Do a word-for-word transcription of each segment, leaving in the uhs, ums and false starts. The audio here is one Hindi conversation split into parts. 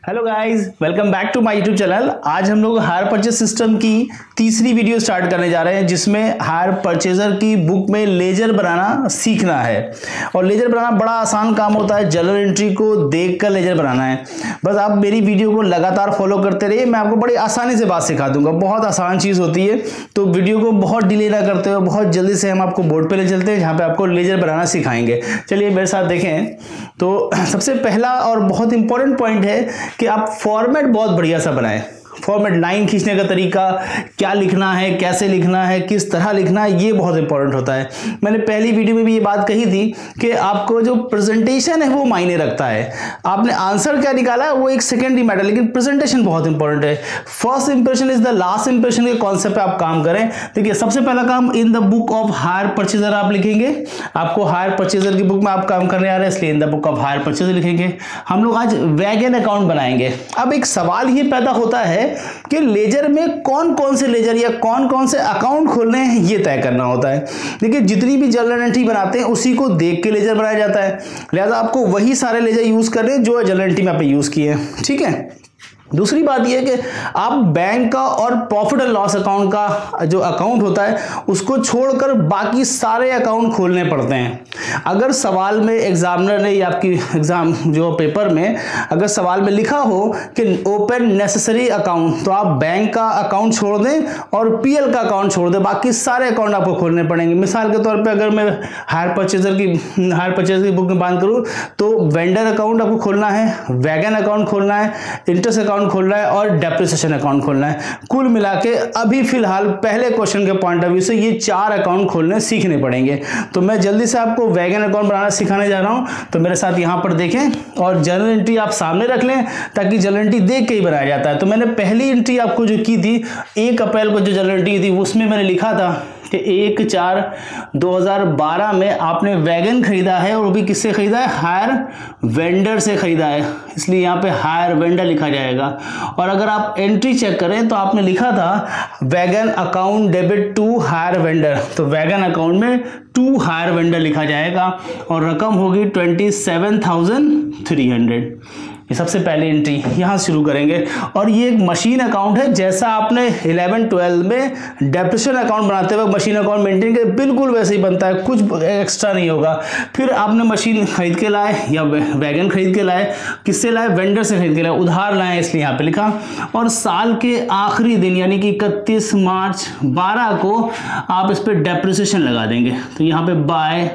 Hello guys, welcome back to my YouTube channel. आज हम लोग हायर परचेज सिस्टम की तीसरी वीडियो स्टार्ट करने जा रहे हैं, जिसमें हायर परचेजर की बुक में लेजर बनाना सीखना है। और लेजर बनाना बड़ा आसान काम होता है, जर्नल एंट्री को देखकर लेजर बनाना है। बस आप मेरी वीडियो को लगातार फॉलो करते रहिए, मैं आपको बड़ी आसानी से बात सिखा दूंगा। बहुत आसान चीज़ होती है, तो वीडियो को बहुत डिले ना करते हुए बहुत जल्दी से हम आपको बोर्ड पे ले चलते हैं, जहाँ पे आपको लेजर बनाना सिखाएंगे। चलिए मेरे साथ देखें। तो सबसे पहला और बहुत इंपॉर्टेंट पॉइंट है कि आप फॉर्मेट बहुत बढ़िया सा बनाएं। फॉर्मेट, लाइन खींचने का तरीका, क्या लिखना है, कैसे लिखना है, किस तरह लिखना है, ये बहुत इंपॉर्टेंट होता है। मैंने पहली वीडियो में भी ये बात कही थी कि आपको जो प्रेजेंटेशन है वो मायने रखता है। आपने आंसर क्या निकाला है वो एक सेकेंडरी मैटर, लेकिन प्रेजेंटेशन बहुत इंपॉर्टेंट है। First impression is the last impression के कॉन्सेप्ट पे आप काम करें। देखिए, सबसे पहला काम in the book of hire purchaser आप लिखेंगे। आपको हायर परचेजर की बुक में आप काम करने आ रहे हैं, इसलिए in the book of hire purchaser लिखेंगे। हम लोग आज वैगन अकाउंट बनाएंगे। अब एक सवाल ये पैदा होता है कि लेजर में कौन कौन से लेजर या कौन कौन से अकाउंट खोलने हैं, ये तय करना होता है। देखिए, जितनी भी जर्नल एंट्री बनाते हैं उसी को देख के लेजर बनाया जाता है, लिहाजा आपको वही सारे लेजर यूज करने जो जर्नल एंट्री में आपने यूज किए हैं। ठीक है। दूसरी बात यह है कि आप बैंक का और प्रॉफिट एंड लॉस अकाउंट का जो अकाउंट होता है उसको छोड़कर बाकी सारे अकाउंट खोलने पड़ते हैं। अगर सवाल में एग्जामिनर ने या आपकी एग्जाम जो पेपर में अगर सवाल में लिखा हो कि ओपन नेसेसरी अकाउंट, तो आप बैंक का अकाउंट छोड़ दें और पीएल का अकाउंट छोड़ दें, बाकी सारे अकाउंट आपको खोलने पड़ेंगे। मिसाल के तौर पर अगर मैं हायर परचेजर की हायर परचेजर की बुक में बात करूँ तो वेंडर अकाउंट आपको खोलना है, वैगन अकाउंट खोलना है, इंटरेस्ट अकाउंट खोलना है और डेप्रिसिएशन अकाउंट खोलना है। कुल मिला के अभी फिलहाल पहले क्वेश्चन के पॉइंट ऑफ व्यू से ये चार अकाउंट खोलने सीखने पड़ेंगे। तो मैं जल्दी से आपको वैगन अकाउंट बनाना सिखाने जा रहा हूं, तो मेरे साथ यहां पर देखें और जर्नल एंट्री आप सामने रख लें, ताकि जर्नल एंट्री देख के ही बनाया जाता है। तो मैंने पहली एंट्री आपको जो की थी एक अप्रैल को, जो जर्नल एंट्री थी उसमें मैंने लिखा था कि एक चार दो हज़ार बारह में आपने वैगन खरीदा है, और वो भी किससे खरीदा है? हायर वेंडर से खरीदा है, इसलिए यहाँ पे हायर वेंडर लिखा जाएगा। और अगर आप एंट्री चेक करें तो आपने लिखा था wagon account debit to hire vendor, तो वैगन अकाउंट में टू हायर वेंडर लिखा जाएगा और रकम होगी twenty seven thousand three hundred. ये सबसे पहले एंट्री यहाँ शुरू करेंगे। और ये एक मशीन अकाउंट है, जैसा आपने इलेवन ट्वेल्व में डेप्रिसिएशन अकाउंट बनाते हुए मशीन अकाउंट मेंटेन किया, बिल्कुल वैसे ही बनता है, कुछ एक्स्ट्रा नहीं होगा। फिर आपने मशीन खरीद के लाए या वैगन खरीद के लाए, किससे लाए? वेंडर से खरीद के लाए, उधार लाए, इसलिए यहाँ पे लिखा। और साल के आखिरी दिन यानी कि इकतीस मार्च बारह को आप इस पर डेप्रिसिएशन लगा देंगे, तो यहाँ पे बाय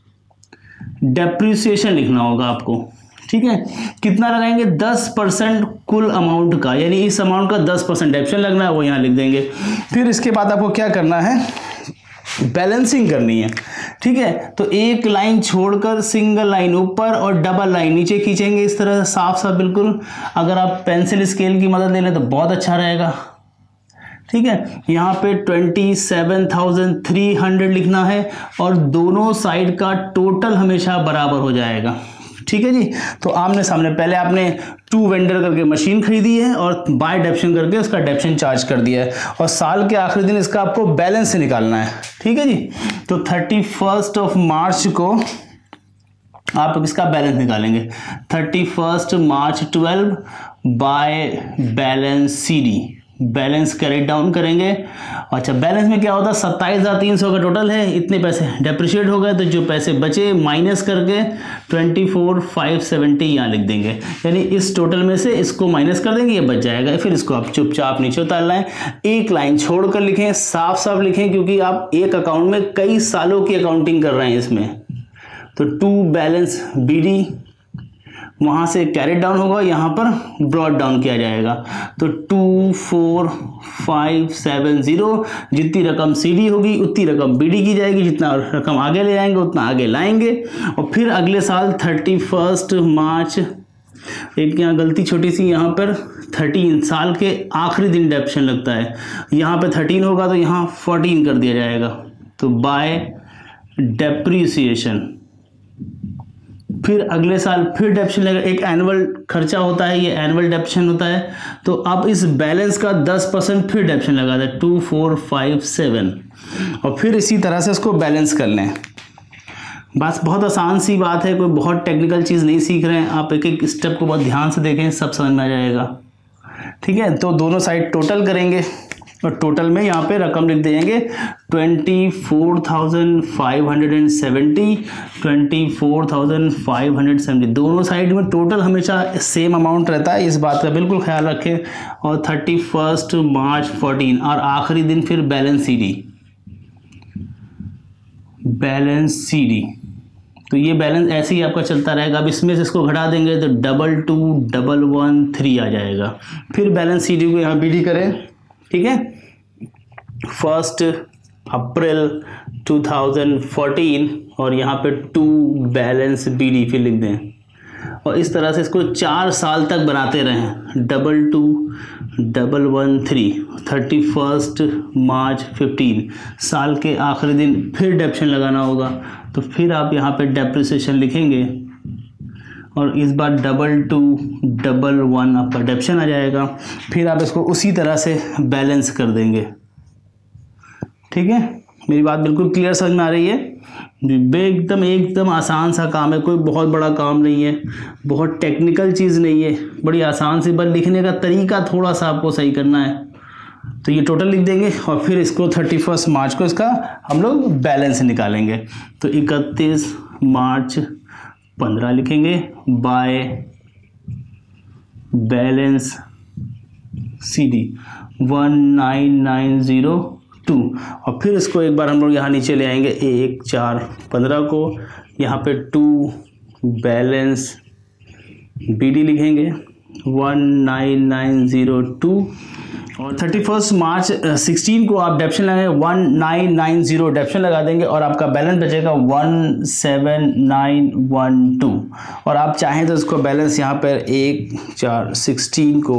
डेप्रिसिएशन लिखना होगा आपको। ठीक है, कितना लगाएंगे? दस परसेंट कुल अमाउंट का, यानी इस अमाउंट का दस परसेंट डेप्शन लगना है, वो यहाँ लिख देंगे। फिर इसके बाद आपको क्या करना है? बैलेंसिंग करनी है। ठीक है, तो एक लाइन छोड़कर सिंगल लाइन ऊपर और डबल लाइन नीचे खींचेंगे, इस तरह साफ साफ बिल्कुल। अगर आप पेंसिल स्केल की मदद ले लें तो बहुत अच्छा रहेगा। ठीक है, यहाँ पे twenty seven thousand three hundred लिखना है और दोनों साइड का टोटल हमेशा बराबर हो जाएगा। ठीक है जी। तो आमने सामने पहले आपने टू वेंडर करके मशीन खरीदी है और बाय डेप्शन करके उसका डेप्शन चार्ज कर दिया है, और साल के आखिरी दिन इसका आपको बैलेंस से निकालना है। ठीक है जी। तो थर्टी फर्स्ट ऑफ मार्च को आप इसका बैलेंस निकालेंगे, thirty first March twelve by balance C D, balance carry down करेंगे। अच्छा, बैलेंस में क्या होता है? सत्ताईस हज़ार तीन सौ का टोटल है, इतने पैसे डेप्रिशिएट हो गए, तो जो पैसे बचे माइनस करके ट्वेंटी फोर फाइव सेवेंटी यहाँ लिख देंगे, यानी इस टोटल में से इसको माइनस कर देंगे, ये बच जाएगा। फिर इसको आप चुपचाप नीचे उतार लाएं, एक लाइन छोड़कर लिखें, साफ साफ लिखें, क्योंकि आप एक अकाउंट में कई सालों की अकाउंटिंग कर रहे हैं इसमें। तो टू बैलेंस बी डी, वहाँ से कैरी डाउन होगा, यहाँ पर ब्रॉड डाउन किया जाएगा, तो two four five seven zero, जितनी रकम सीडी होगी उतनी रकम बीडी की जाएगी, जितना रकम आगे ले जाएंगे उतना आगे लाएंगे। और फिर अगले साल थर्टी फर्स्ट मार्च, एक यहाँ गलती छोटी सी, यहाँ पर थर्टीन, साल के आखिरी दिन डेप्शन लगता है, यहाँ पे थर्टीन होगा तो यहाँ फोर्टीन कर दिया जाएगा, तो बाय डेप्रिसिएशन। फिर अगले साल फिर डेप्शन लगेगा, एक एनुअल खर्चा होता है, ये एनुअल डेप्शन होता है, तो अब इस बैलेंस का दस परसेंट फिर डेप्शन लगा दें, टू फोर फाइव सेवन, और फिर इसी तरह से इसको बैलेंस कर लें। बस बहुत आसान सी बात है, कोई बहुत टेक्निकल चीज़ नहीं सीख रहे हैं आप, एक एक स्टेप को बहुत ध्यान से देखें, सब समझ में आ जाएगा। ठीक है, तो दोनों साइड टोटल करेंगे और टोटल में यहाँ पे रकम लिख देंगे twenty four thousand five hundred and seventy, twenty four thousand five hundred seventy, दोनों साइड में टोटल हमेशा सेम अमाउंट रहता है, इस बात का बिल्कुल ख्याल रखें। और थर्टी फर्स्ट मार्च फोर्टीन, और आखिरी दिन फिर balance C D, balance C D, तो ये बैलेंस ऐसे ही आपका चलता रहेगा। अब इसमें से इसको घटा देंगे तो double two double one three आ जाएगा। फिर बैलेंस सी डी को यहाँ बी डी करें, ठीक है, first April two thousand fourteen और यहाँ पे टू बैलेंस बी डी फिर लिख दें, और इस तरह से इसको चार साल तक बनाते रहें। Double two double one three, thirty first March fifteen, साल के आखिरी दिन फिर डेप्शन लगाना होगा, तो फिर आप यहाँ पे डेप्रिसिएशन लिखेंगे और इस बार डबल टू डबल वन आपका डेप्शन आ जाएगा। फिर आप इसको उसी तरह से बैलेंस कर देंगे। ठीक है, मेरी बात बिल्कुल क्लियर समझ में आ रही है? एकदम एकदम आसान सा काम है, कोई बहुत बड़ा काम नहीं है, बहुत टेक्निकल चीज़ नहीं है, बड़ी आसान सी, बस लिखने का तरीका थोड़ा सा आपको सही करना है। तो ये टोटल लिख देंगे और फिर इसको थर्टी फर्स्ट मार्च को इसका हम लोग बैलेंस निकालेंगे। तो इकतीस मार्च पंद्रह लिखेंगे by balance C D one nine nine zero two, और फिर इसको एक बार हम लोग यहाँ नीचे ले आएंगे, एक चार पंद्रह को, यहाँ पे टू बैलेंस बी डी लिखेंगे one nine nine zero two, और थर्टी फर्स्ट मार्च सिक्सटीन को आप डेप्शन लगाएंगे one nine nine zero depreciation लगा देंगे और आपका बैलेंस बचेगा one seven nine one two. और आप चाहें तो इसको बैलेंस यहाँ पर एक चार सिक्सटीन को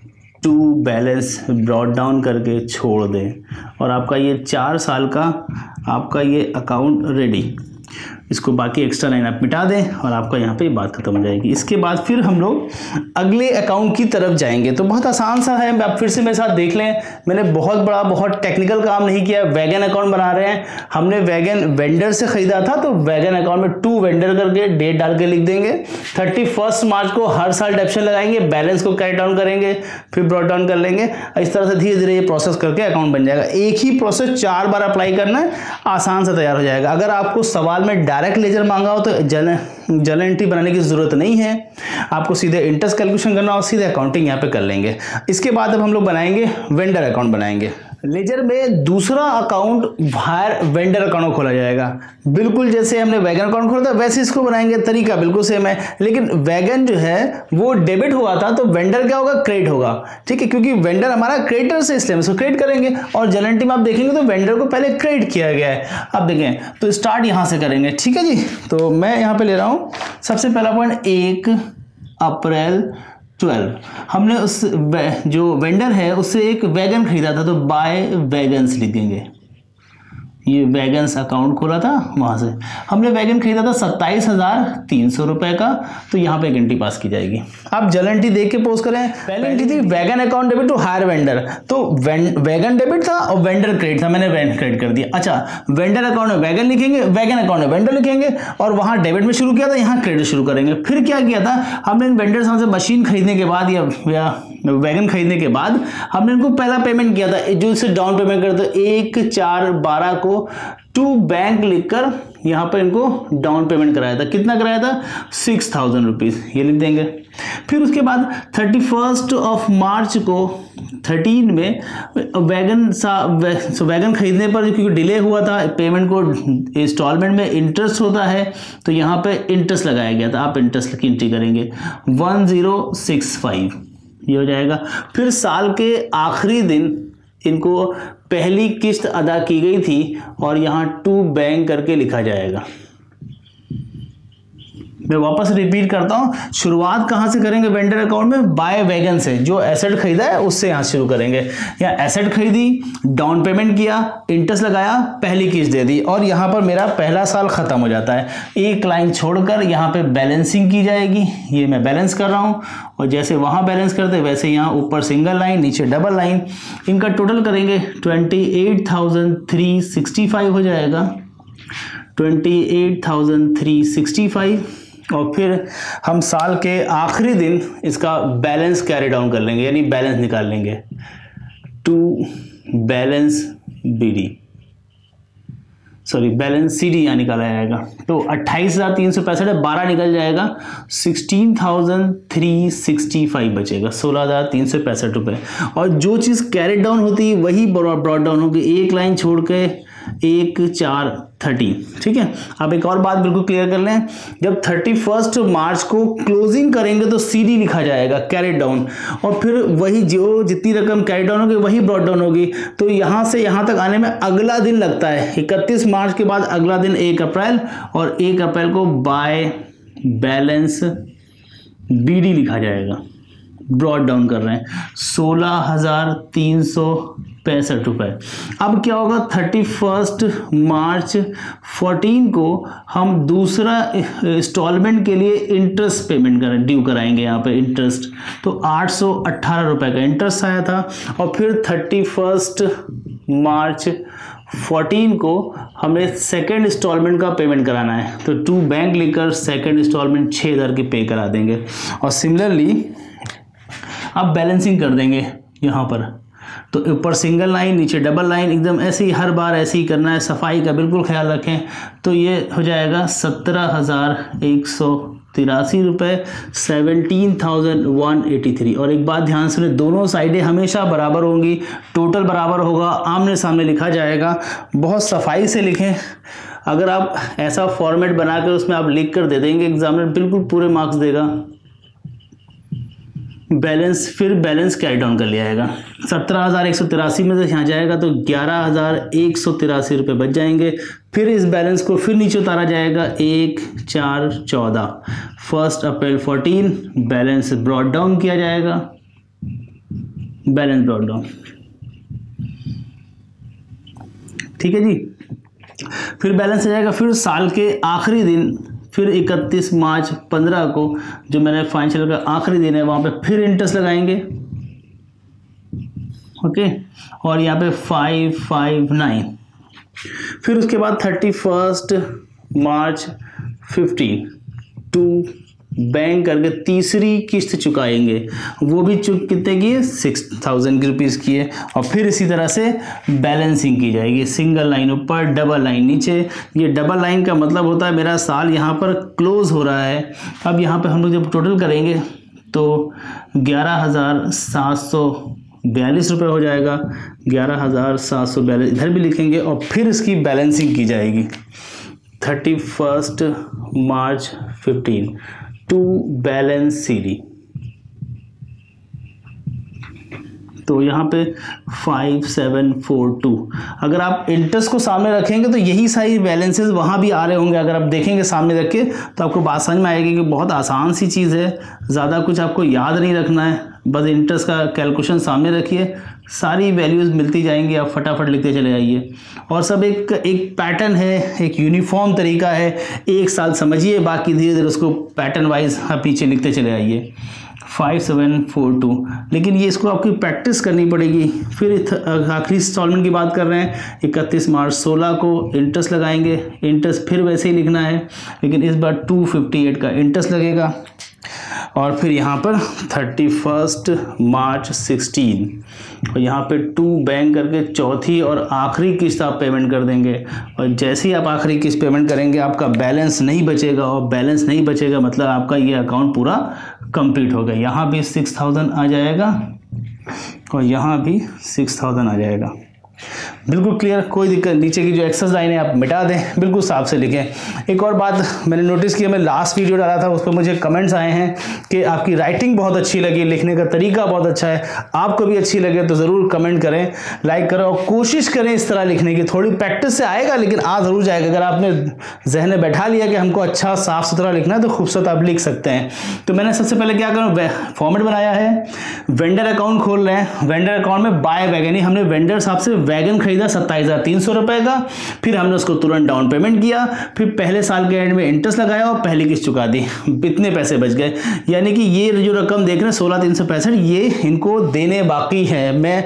टू बैलेंस ब्रॉड डाउन करके छोड़ दें और आपका ये चार साल का आपका ये अकाउंट रेडी। इसको बाकी एक्स्ट्रा लाइन आप मिटा दें और आपका यहाँ पे बात खत्म हो जाएगी। इसके बाद फिर हम लोग अगले अकाउंट की तरफ जाएंगे। तो बहुत आसान सा है, आप फिर से मेरे साथ देख लें, मैंने बहुत बड़ा बहुत टेक्निकल काम नहीं किया। वैगन अकाउंट बना रहे हैं, हमने वैगन वेंडर से खरीदा था, तो वैगन अकाउंट में टू वेंडर करके डेट डाल के लिख देंगे। थर्टी फर्स्ट मार्च को हर साल डेप्शन लगाएंगे, बैलेंस को कैरी डाउन करेंगे, फिर ब्रॉड डाउन कर लेंगे। इस तरह से धीरे धीरे ये प्रोसेस करके अकाउंट बन जाएगा। एक ही प्रोसेस चार बार अप्लाई करना है, आसान से तैयार हो जाएगा। अगर आपको सवाल में डायरेक्ट लेजर मांगा हो तो जल जर्नल एंट्री बनाने की जरूरत नहीं है, आपको सीधे इंटरेस्ट कैलकुलेशन करना हो, सीधे अकाउंटिंग यहाँ पे कर लेंगे। इसके बाद अब हम लोग बनाएंगे वेंडर अकाउंट बनाएंगे। लेजर में दूसरा अकाउंट बाहर वेंडर अकाउंट खोला जाएगा, बिल्कुल जैसे हमने वैगन अकाउंट खोला था वैसे इसको बनाएंगे। तरीका बिल्कुल सेम है, लेकिन वैगन जो है वो डेबिट हुआ था तो वेंडर क्या होगा, क्रेडिट होगा। ठीक है, क्योंकि वेंडर हमारा क्रेडिटर से, इसलिए हम इसको क्रेडिट करेंगे। और जर्नल एंट्री में आप देखेंगे तो वेंडर को पहले क्रेडिट किया गया है। अब देखें तो स्टार्ट यहाँ से करेंगे। ठीक है जी, तो मैं यहाँ पे ले रहा हूँ सबसे पहला पॉइंट एक अप्रैल ट्वेल्व, हमने उस जो वेंडर है उससे एक वैगन खरीदा था, तो बाय वैगन्स लिखेंगे। ये वैगन्स अकाउंट खोला था, वहाँ से हमने वैगन खरीदा था सत्ताईस हज़ार तीन सौ रुपये का, तो यहाँ पे एक एंट्री पास की जाएगी। आप जर्नल एंट्री देख के पोस्ट करें। पहले एंट्री थी wagon account debit to hire vendor, तो वैगन डेबिट था और वेंडर क्रेडिट था, मैंने वैगन क्रेडिट कर दिया। अच्छा, वेंडर अकाउंट में वैगन लिखेंगे, वैगन अकाउंट में वेंडर लिखेंगे, और वहाँ डेबिट में शुरू किया था, यहाँ क्रेडिट शुरू करेंगे। फिर क्या किया था, हमने वेंडर से मशीन खरीदने के बाद या, या वैगन खरीदने के बाद हमने इनको पहला पेमेंट किया था, जो इससे डाउन पेमेंट करते एक चार बारह को टू बैंक लिखकर यहाँ पर इनको डाउन पेमेंट कराया था। कितना कराया था, सिक्स थाउजेंड रुपीज़, ये लिख देंगे। फिर उसके बाद थर्टी फर्स्ट ऑफ मार्च को थर्टीन में वैगन सा वैगन खरीदने पर क्योंकि डिले हुआ था, पेमेंट को इंस्टॉलमेंट में इंटरेस्ट होता है, तो यहाँ पे इंटरेस्ट लगाया गया था। आप इंटरेस्ट की एंट्री करेंगे वन ज़ीरो सिक्स फाइव, ये हो जाएगा। फिर साल के आखिरी दिन इनको पहली किस्त अदा की गई थी और यहाँ टू बैंक करके लिखा जाएगा। मैं वापस रिपीट करता हूँ, शुरुआत कहाँ से करेंगे वेंडर अकाउंट में, बाय वैगन से, जो एसेट खरीदा है उससे यहाँ शुरू करेंगे। या एसेट खरीदी, डाउन पेमेंट किया, इंटरेस्ट लगाया, पहली किस्त दे दी, और यहाँ पर मेरा पहला साल खत्म हो जाता है। एक लाइन छोड़कर यहाँ पे बैलेंसिंग की जाएगी, ये मैं बैलेंस कर रहा हूँ, और जैसे वहाँ बैलेंस करते वैसे यहाँ ऊपर सिंगल लाइन, नीचे डबल लाइन। इनका टोटल करेंगे twenty eight thousand three sixty five हो जाएगा। Twenty eight thousand three sixty five और फिर हम साल के आखिरी दिन इसका बैलेंस कैरी डाउन कर लेंगे, यानी बैलेंस निकाल लेंगे। To balance B D sorry balance C D यहाँ निकाला जाएगा। तो अट्ठाईस हज़ार तीन सौ पैंसठ है, बारह निकल जाएगा, sixteen thousand three sixty five बचेगा, सोलह हज़ार तीन सौ पैंसठ रुपये। और जो चीज़ कैरी डाउन होती है वही ब्रॉड डाउन होगी, एक लाइन छोड़ के एक चार थर्टी। ठीक है, अब एक और बात बिल्कुल क्लियर कर लें, जब थर्टी फर्स्ट मार्च को क्लोजिंग करेंगे तो सी डी लिखा जाएगा कैरी डाउन, और फिर वही जो जितनी रकम कैरी डाउन होगी वही ब्रॉड डाउन होगी। तो यहाँ से यहाँ तक आने में अगला दिन लगता है, इकतीस मार्च के बाद अगला दिन एक अप्रैल, और एक अप्रैल को बाय बैलेंस बी डी लिखा जाएगा। ब्रॉड डाउन कर रहे हैं सोलह हजार तीन सौ पैंसठ रुपये। अब क्या होगा, थर्टी फर्स्ट मार्च फोर्टीन को हम दूसरा इंस्टॉलमेंट के लिए इंटरेस्ट पेमेंट करें ड्यू कराएंगे यहाँ पे इंटरेस्ट। तो आठ सौ अट्ठारह रुपये का इंटरेस्ट आया था, और फिर थर्टी फर्स्ट मार्च फोर्टीन को हमें सेकेंड इंस्टॉलमेंट का पेमेंट कराना है। तो टू बैंक लिखकर सेकेंड इंस्टॉलमेंट छः हज़ार की पे करा देंगे, और सिमिलरली अब बैलेंसिंग कर देंगे यहाँ पर। तो ऊपर सिंगल लाइन, नीचे डबल लाइन, एकदम ऐसे ही हर बार ऐसे ही करना है, सफाई का बिल्कुल ख्याल रखें। तो ये हो जाएगा सत्रह हज़ार एक सौ तिरासी रुपये, seventeen thousand one eighty three. और एक बात ध्यान से, दोनों साइडें हमेशा बराबर होंगी, टोटल बराबर होगा, आमने सामने लिखा जाएगा। बहुत सफाई से लिखें, अगर आप ऐसा फॉर्मेट बना कर उसमें आप लिख कर दे देंगे, एग्जामिनर बिल्कुल पूरे मार्क्स देगा। बैलेंस, फिर बैलेंस कैरी डाउन कर लिया जाएगा। सत्रह हज़ार एक सौ तिरासी में से यहाँ जाएगा तो ग्यारह हज़ार एक सौ तिरासी रुपये बच जाएंगे। फिर इस बैलेंस को फिर नीचे उतारा जाएगा, एक चार चौदह, first April fourteen, balance brought down किया जाएगा, बैलेंस ब्रॉड डाउन। ठीक है जी, फिर बैलेंस आ जाएगा। फिर साल के आखिरी दिन, फिर इकतीस मार्च पंद्रह को जो मैंने फाइनेंशियल का आखिरी दिन है वहाँ पे फिर इंटरेस्ट लगाएंगे। ओके, और यहाँ पे फाइव फाइव नाइन। फिर उसके बाद thirty first March fifteen to bank करके तीसरी किस्त चुकाएंगे, वो भी चुक कितने की है, सिक्स थाउजेंड की रुपीज़ की है। और फिर इसी तरह से बैलेंसिंग की जाएगी, सिंगल लाइन ऊपर, डबल लाइन नीचे। ये डबल लाइन का मतलब होता है मेरा साल यहाँ पर क्लोज हो रहा है। अब यहाँ पे हम लोग जब टोटल करेंगे तो ग्यारह हज़ार सात सौ बयालीस रुपये हो जाएगा, ग्यारह हज़ार सात सौ बयालीस इधर भी लिखेंगे, और फिर इसकी बैलेंसिंग की जाएगी thirty first March fifteen to balance C D. तो यहाँ पे फाइव सेवन फोर टू। अगर आप इंटरेस्ट को सामने रखेंगे तो यही सारी बैलेंसेस वहाँ भी आ रहे होंगे। अगर आप देखेंगे सामने रख के तो आपको बात समझ में आएगी कि बहुत आसान सी चीज़ है, ज़्यादा कुछ आपको याद नहीं रखना है, बस इंटरेस्ट का कैलकुलेशन सामने रखिए, सारी वैल्यूज़ मिलती जाएंगी, आप फटाफट लिखते चले जाइए। और सब एक एक पैटर्न है, एक यूनिफॉर्म तरीका है, एक साल समझिए, बाकी धीरे धीरे उसको पैटर्न वाइज आप पीछे लिखते चले आइए। फाइव सेवन फोर टू, लेकिन ये इसको आपकी प्रैक्टिस करनी पड़ेगी। फिर आखिरी इंस्टॉलमेंट की बात कर रहे हैं, इकतीस मार्च सोलह को इंटरेस्ट लगाएंगे, इंटरेस्ट फिर वैसे ही लिखना है, लेकिन इस बार टू फिफ्टी एट का इंटरेस्ट लगेगा। और फिर यहाँ पर थर्टी फर्स्ट मार्च सिक्सटीन, और यहाँ पे टू बैंक करके चौथी और आखिरी किस्त आप पेमेंट कर देंगे। और जैसे ही आप आखिरी किस्त पेमेंट करेंगे आपका बैलेंस नहीं बचेगा, और बैलेंस नहीं बचेगा मतलब आपका ये अकाउंट पूरा कंप्लीट हो गया। यहाँ भी सिक्स थाउजेंड आ जाएगा और यहाँ भी सिक्स थाउजेंड आ जाएगा। बिल्कुल क्लियर, कोई दिक्कत। नीचे की जो एक्सेस लाइन है आप मिटा दें, बिल्कुल साफ से लिखें। एक और बात मैंने नोटिस किया, मैं लास्ट वीडियो डाला था उस पर मुझे कमेंट्स आए हैं कि आपकी राइटिंग बहुत अच्छी लगी, लिखने का तरीका बहुत अच्छा है। आपको भी अच्छी लगे तो ज़रूर कमेंट करें, लाइक करें, और कोशिश करें इस तरह लिखने की। थोड़ी प्रैक्टिस से आएगा लेकिन आ ज़रूर जाएगा। अगर आपने जहन में बैठा लिया कि हमको अच्छा साफ सुथरा लिखना है तो खूबसूरत आप लिख सकते हैं। तो मैंने सबसे पहले क्या करूँ, फॉर्मेट बनाया है, वेंडर अकाउंट खोल रहे हैं। वेंडर अकाउंट में बाय वैगन, यानी हमने वेंडर साहब से वैगन खरीद खरीदा सत्ताईस हज़ार तीन सौ रुपए का, फिर हमने उसको तुरंत डाउन पेमेंट किया, फिर पहले साल के एंड में इंटरेस्ट लगाया और पहली किस्त चुका दी, इतने पैसे बच गए। यानी कि ये जो रकम देख रहे हैं सोलह तीन सौ पैंसठ, ये इनको देने बाकी है। मैं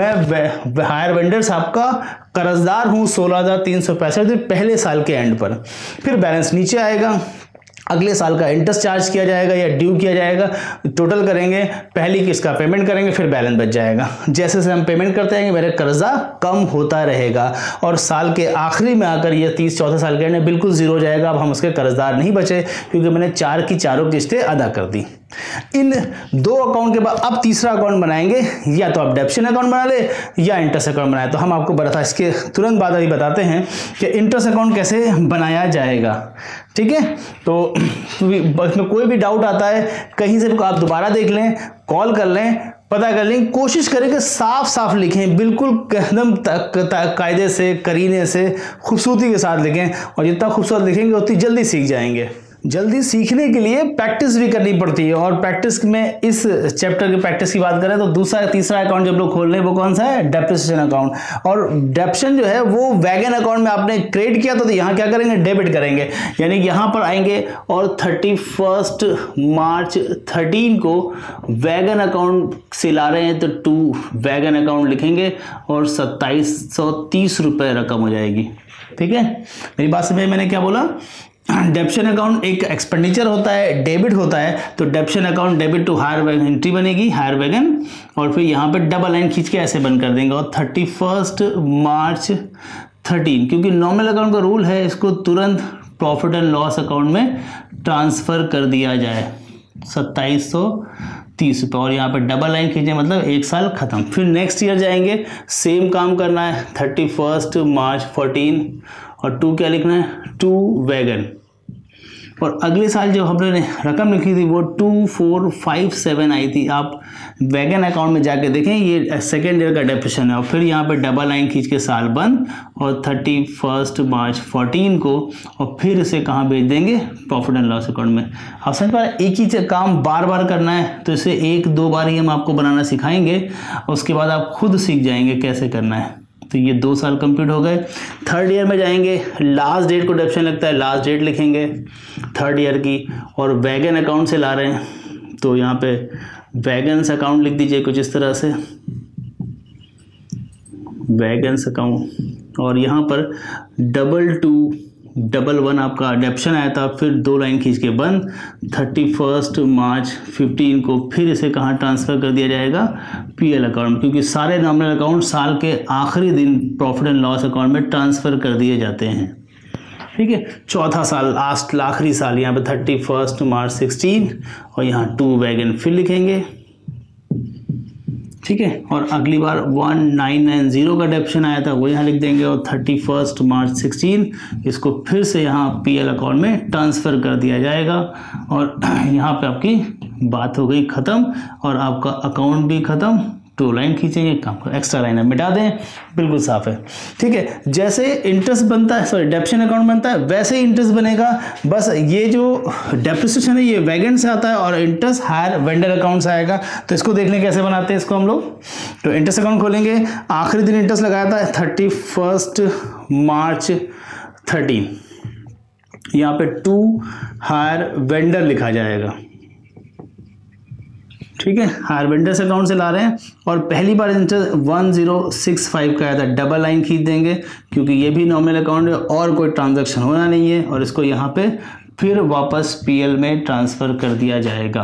मैं हायर वेंडर साहब का कर्जदार हूँ सोलह हज़ार तीन सौ पैंसठ पहले साल के एंड पर। फिर बैलेंस नीचे आएगा, अगले साल का इंटरेस्ट चार्ज किया जाएगा या ड्यू किया जाएगा, टोटल करेंगे, पहली किस्त का पेमेंट करेंगे, फिर बैलेंस बच जाएगा। जैसे जैसे हम पेमेंट करते रहेंगे मेरा कर्जा कम होता रहेगा और साल के आखिरी में आकर ये तीस चौथे साल के एंड बिल्कुल जीरो हो जाएगा। अब हम उसके कर्जदार नहीं बचे क्योंकि मैंने चार की चारों किस्तें अदा कर दी। इन दो अकाउंट के बाद अब तीसरा अकाउंट बनाएंगे, या तो आप डेप्शन अकाउंट बना ले या इंटरेस्ट अकाउंट बनाए। तो हम आपको बता इसके तुरंत बाद अभी बताते हैं कि इंटरेस्ट अकाउंट कैसे बनाया जाएगा। ठीक है, तो इसमें कोई भी डाउट आता है कहीं से आप दोबारा देख लें, कॉल कर लें, पता कर लें, कोशिश करें कि साफ साफ लिखें, बिल्कुल एकदम कायदे से, करीने से, खूबसूरती के साथ लिखें। और जितना खूबसूरत लिखेंगे उतनी जल्दी सीख जाएंगे। जल्दी सीखने के लिए प्रैक्टिस भी करनी पड़ती है, और प्रैक्टिस में इस चैप्टर की प्रैक्टिस की बात करें तो दूसरा तीसरा अकाउंट जब लोग खोल रहे हैं वो कौन सा है, डेप्रिसिएशन अकाउंट। और डेप्शन जो है वो वैगन अकाउंट में आपने क्रेडिट किया तो यहाँ क्या करेंगे, डेबिट करेंगे। यानी यहाँ पर आएंगे और थर्टी फर्स्ट मार्च थर्टीन को वैगन अकाउंट से ला रहे हैं तो टू वैगन अकाउंट लिखेंगे और सत्ताईस सौ तीस रुपये रकम हो जाएगी। ठीक है, मेरी बात समझ, मैंने क्या बोला, डेप्शन अकाउंट एक एक्सपेंडिचर होता है, डेबिट होता है, तो depreciation account debit to hire wagon entry बनेगी, हायर वैगन, और फिर यहाँ पे डबल लाइन खींच के ऐसे बंद कर देंगे और थर्टी फर्स्ट मार्च थर्टीन, क्योंकि नॉर्मल अकाउंट का रूल है इसको तुरंत प्रॉफिट एंड लॉस अकाउंट में ट्रांसफ़र कर दिया जाए सत्ताईस सौ तीस रुपये, और यहाँ पे डबल लाइन खींचे मतलब एक साल खत्म। फिर नेक्स्ट ईयर जाएंगे, सेम काम करना है, थर्टी फर्स्ट मार्च फोर्टीन, और टू क्या लिखना है, टू वैगन, और अगले साल जो हमने रकम लिखी थी वो टू फोर फाइव सेवन आई थी। आप वैगन अकाउंट में जाके देखें, ये सेकेंड ईयर का डेप्रिसिएशन है, और फिर यहाँ पे डबल लाइन खींच के साल बंद और थर्टी फर्स्ट मार्च फोर्टीन को, और फिर इसे कहाँ भेज देंगे, प्रॉफिट एंड लॉस अकाउंट में। आप समझ पा रहे हैं, एक ही काम बार बार करना है, तो इसे एक दो बार ही हम आपको बनाना सिखाएंगे, उसके बाद आप खुद सीख जाएंगे कैसे करना है। तो ये दो साल कंप्लीट हो गए। थर्ड ईयर में जाएंगे, लास्ट डेट को डेप्शन लगता है, लास्ट डेट लिखेंगे थर्ड ईयर की, और वैगन अकाउंट से ला रहे हैं तो यहाँ पे वैगन्स अकाउंट लिख दीजिए कुछ इस तरह से, वैगन्स अकाउंट, और यहाँ पर डबल टू डबल वन आपका डेप्शन आया था, फिर दो लाइन खींच के बंद, थर्टी फर्स्ट मार्च फिफ्टीन को फिर इसे कहाँ ट्रांसफ़र कर दिया जाएगा, पीएल अकाउंट, क्योंकि सारे नॉमिनल अकाउंट साल के आखिरी दिन प्रॉफिट एंड लॉस अकाउंट में ट्रांसफ़र कर दिए जाते हैं। ठीक है, चौथा साल लास्ट आखिरी साल यहाँ पे थर्टी फर्स्ट मार्च सिक्सटीन, और यहाँ टू वैगन फिर लिखेंगे। ठीक है, और अगली बार वन नाइन नाइन जीरो का डेप्शन आया था वो यहाँ लिख देंगे, और थर्टी फर्स्ट मार्च सिक्सटीन इसको फिर से यहाँ पीएल अकाउंट में ट्रांसफ़र कर दिया जाएगा, और यहाँ पे आपकी बात हो गई ख़त्म, और आपका अकाउंट भी ख़त्म। टू लाइन खींचेंगे, काम को एक्स्ट्रा लाइन मिटा दें, बिल्कुल साफ है। ठीक है, जैसे इंटरेस्ट बनता है, सॉरी डेप्शन अकाउंट बनता है, वैसे ही इंटरेस्ट बनेगा। बस ये जो डेप्रिसिएशन है ये वैगन से आता है और इंटरेस्ट हायर वेंडर अकाउंट से आएगा। तो इसको देख लें कैसे बनाते हैं इसको हम लोग। तो इंटरेस्ट अकाउंट खोलेंगे, आखिरी दिन इंटरेस्ट लगाया था थर्टी फर्स्ट मार्च थर्टीन, यहाँ पे टू हायर वेंडर लिखा जाएगा। ठीक है, हायर वेंडर्स अकाउंट से ला रहे हैं, और पहली बार interest one zero six five का आया था, डबल लाइन खींच देंगे क्योंकि ये भी नॉमिनल अकाउंट है और कोई ट्रांजैक्शन होना नहीं है, और इसको यहाँ पे फिर वापस पीएल में ट्रांसफ़र कर दिया जाएगा,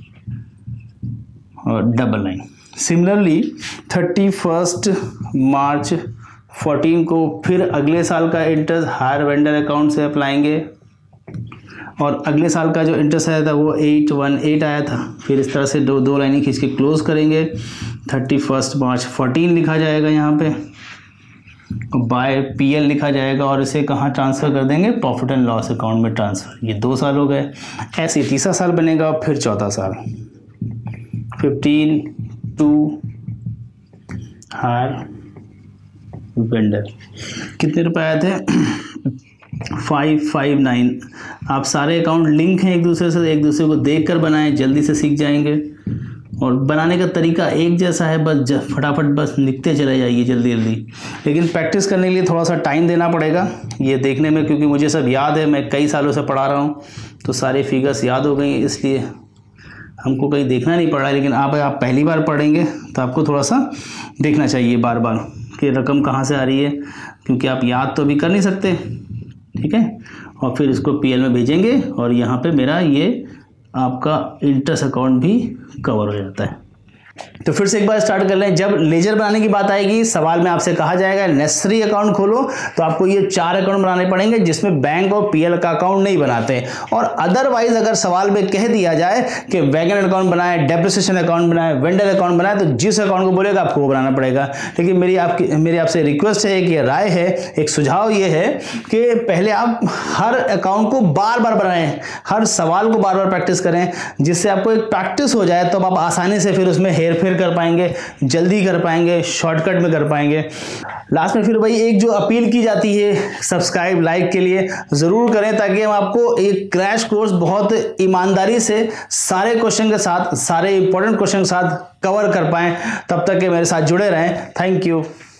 और double line. Similarly thirty first March fourteen को फिर अगले साल का इंटरेस्ट हायर वेंडर अकाउंट से अप्लाएंगे, और अगले साल का जो इंटरेस्ट आया था वो एट वन एट आया था, फिर इस तरह से दो दो लाइनें खींच के क्लोज करेंगे। थर्टी फर्स्ट मार्च फोर्टीन लिखा जाएगा यहाँ पे, बाय पीएल लिखा जाएगा, और इसे कहाँ ट्रांसफ़र कर देंगे, प्रॉफिट एंड लॉस अकाउंट में ट्रांसफ़र। ये दो साल हो गए। ऐसे तीसरा साल बनेगा, फिर चौथा साल फिफ्टीन टू हायर वेंडर, कितने रुपए आए थे, फाइव फाइव नाइन। आप सारे अकाउंट लिंक हैं एक दूसरे से, एक दूसरे को देखकर बनाएं, जल्दी से सीख जाएंगे। और बनाने का तरीका एक जैसा है, बस फटाफट बस लिखते चले जाइए जल्दी जल्दी। लेकिन प्रैक्टिस करने के लिए थोड़ा सा टाइम देना पड़ेगा ये देखने में, क्योंकि मुझे सब याद है, मैं कई सालों से पढ़ा रहा हूँ तो सारे फिगर्स याद हो गई, इसलिए हमको कहीं देखना नहीं पड़ रहा है। लेकिन आप आप पहली बार पढ़ेंगे तो आपको थोड़ा सा देखना चाहिए बार बार कि रकम कहाँ से आ रही है, क्योंकि आप याद तो अभी कर नहीं सकते, ठीक है। और फिर इसको पीएल में भेजेंगे और यहाँ पे मेरा ये आपका इंटरेस्ट अकाउंट भी कवर हो जाता है। तो फिर से एक बार स्टार्ट कर लें। जब लेजर बनाने की बात आएगी, सवाल में आपसे कहा जाएगा नेसेसरी अकाउंट खोलो, तो आपको ये चार अकाउंट बनाने पड़ेंगे जिसमें बैंक और पीएल का अकाउंट नहीं बनाते। और अदरवाइज अगर सवाल में कह दिया जाए कि वैगन अकाउंट बनाए, डेप्रिसिएशन अकाउंट बनाए, वेंडर अकाउंट बनाए, तो जिस अकाउंट को बोलेगा आपको वो बनाना पड़ेगा। लेकिन मेरी आपकी मेरी आपसे रिक्वेस्ट है, कि राय है, एक सुझाव ये है कि पहले आप हर अकाउंट को बार बार बनाएं, हर सवाल को बार बार प्रैक्टिस करें, जिससे आपको एक प्रैक्टिस हो जाए, तो आप आसानी से फिर उसमें हेर फेर कर पाएंगे, जल्दी कर पाएंगे, शॉर्टकट में कर पाएंगे। लास्ट में फिर भाई एक जो अपील की जाती है सब्सक्राइब लाइक के लिए ज़रूर करें, ताकि हम आपको एक क्रैश कोर्स बहुत ईमानदारी से सारे क्वेश्चन के साथ, सारे इंपॉर्टेंट क्वेश्चन के साथ कवर कर पाएं। तब तक के मेरे साथ जुड़े रहें। Thank you.